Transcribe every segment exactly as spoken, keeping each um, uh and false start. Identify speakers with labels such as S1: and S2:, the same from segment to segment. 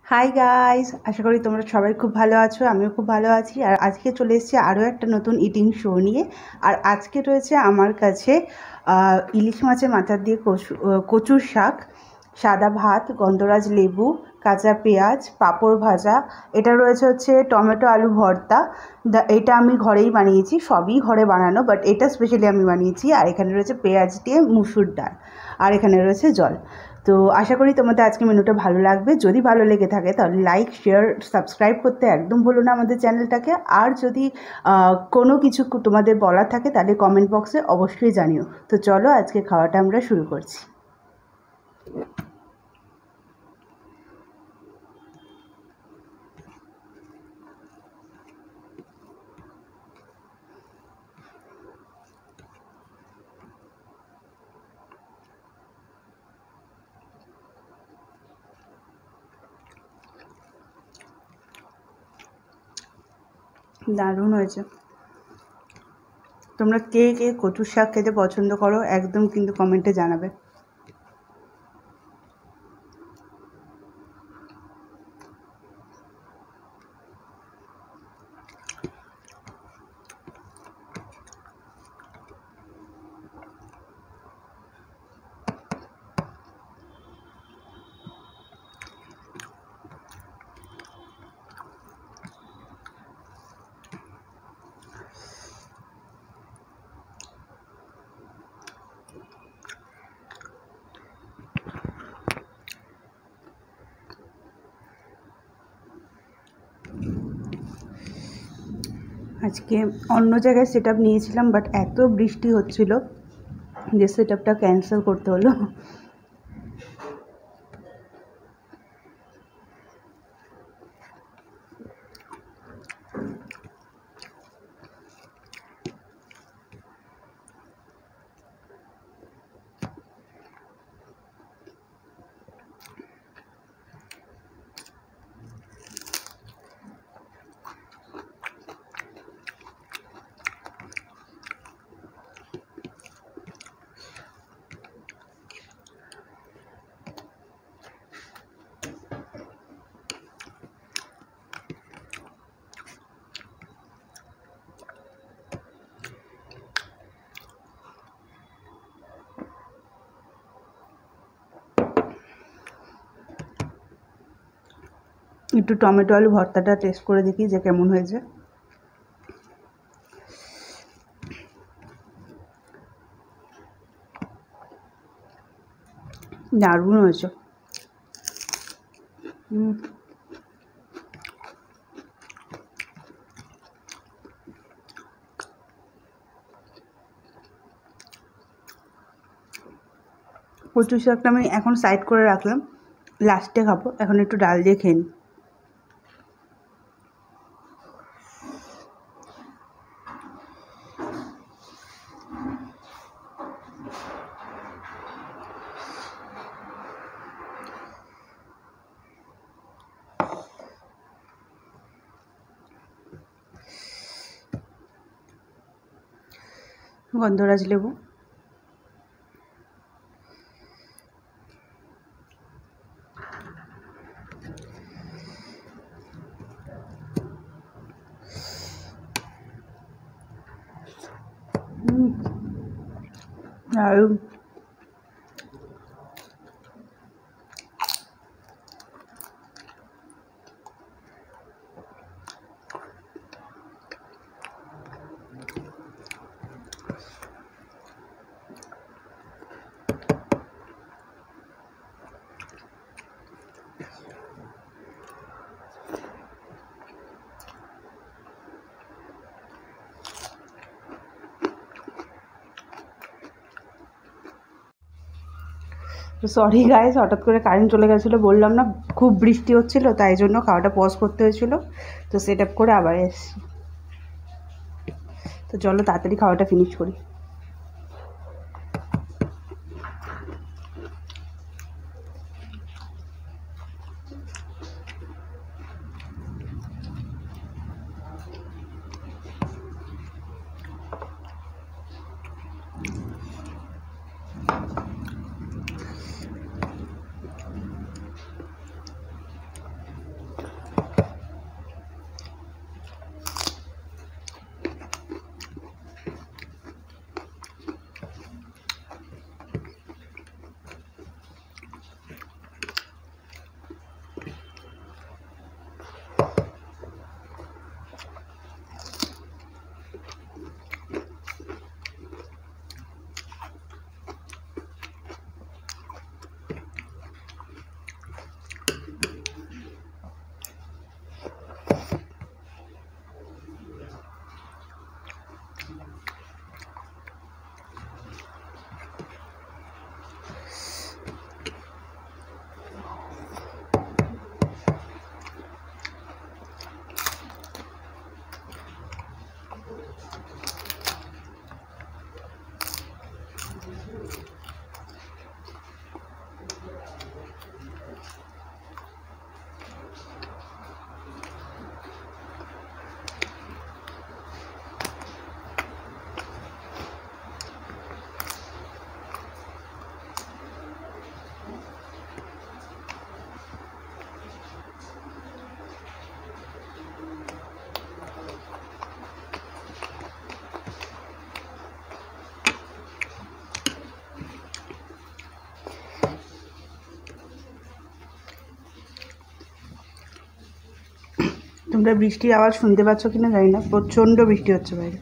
S1: Hi guys, আশা করি তোমরা সবাই খুব ভালো আছো। আমিও খুব ভালো আছি। আর আজকে চলে এসেছি আরও একটা নতুন ইটিং শো নিয়ে। আর আজকে রয়েছে আমার কাছে ইলিশ মাছের মাথার দিয়ে কচু কচুর শাক, সাদা ভাত, গন্ধরাজ লেবু, কাঁচা পেঁয়াজ, পাঁপড় ভাজা। এটা রয়েছে হচ্ছে টমেটো আলু ভর্তা। এটা আমি ঘরেই বানিয়েছি, সবই ঘরে বানানো, বাট এটা স্পেশালি আমি বানিয়েছি। আর এখানে রয়েছে পেঁয়াজ দিয়ে মুসুর ডাল, আর এখানে রয়েছে জল। তো আশা করি তোমাদের আজকে মেনুটা ভালো লাগবে। যদি ভালো লেগে থাকে তাহলে লাইক, শেয়ার, সাবস্ক্রাইব করতে একদম ভুলো না আমাদের চ্যানেলটাকে। আর যদি কোনো কিছু তোমাদের বলার থাকে তাহলে কমেন্ট বক্সে অবশ্যই জানিও। তো চলো আজকে খাওয়াটা আমরা শুরু করছি। দারুণ হয়েছে। তোমরা কে কে কচুর শাক খেতে পছন্দ করো একদম কিন্তু কমেন্টে জানাবে। আজকে অন্য জায়গায় সেট আপ নিয়েছিলাম, বাট এত বৃষ্টি হচ্ছিল যে সেট আপটা ক্যান্সেল করতে হলো। একটু টমেটো আলু ভর্তাটা টেস্ট করে দেখি যে কেমন হয়েছে। দারুণ হয়েছে। হুম কচু শাকটা আমি এখন সাইড করে রাখলাম, লাস্টে খাবো। এখন একটু ডাল দিয়ে খেয়ে নিই। গন্ধরাজ লেবু, আর তো সরি গাইস, হঠাৎ করে কারেন্ট চলে গেছিলো, বললাম না খুব বৃষ্টি হচ্ছিলো, তাই জন্য খাওয়াটা পজ করতে হয়েছিল। তো সেট আপ করে আবার এসছি। তো চলো তাড়াতাড়ি খাওয়াটা ফিনিশ করি। তোমরা বৃষ্টির আওয়াজ শুনতে পাচ্ছ কিনা জানি না, প্রচণ্ড বৃষ্টি হচ্ছে বাইরে।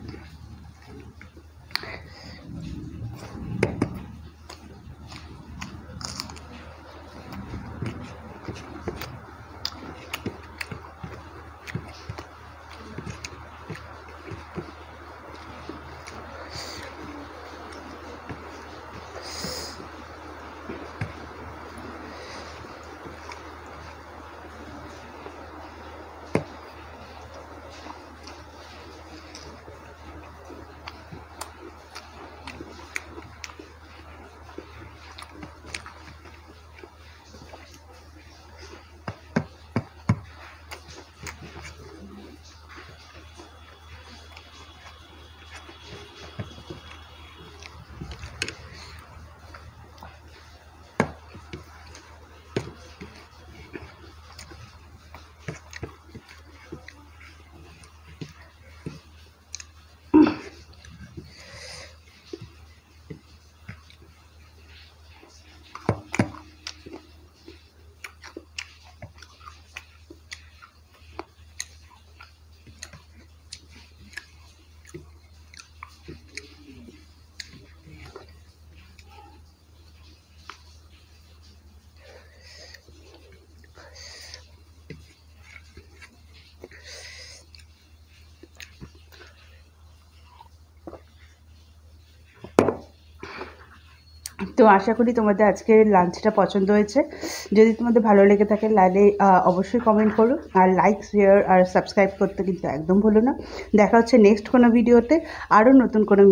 S1: তো আশা করি তোমাদের আজকের লাঞ্চটা পছন্দ হয়েছে। যদি তোমাদের ভালো লেগে থাকে তাহলে অবশ্যই কমেন্ট করো, আর লাইক শেয়ার আর সাবস্ক্রাইব করতে কিন্তু একদম ভুলো না। দেখা হচ্ছে নেক্সট কোনো ভিডিওতে, আরও নতুন কোনো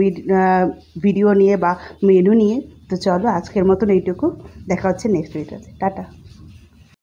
S1: ভিডিও নিয়ে বা মেনু নিয়ে। তো চলো আজকের মতন এইটুকু, দেখা হচ্ছে নেক্সট ভিডিওতে। টাটা।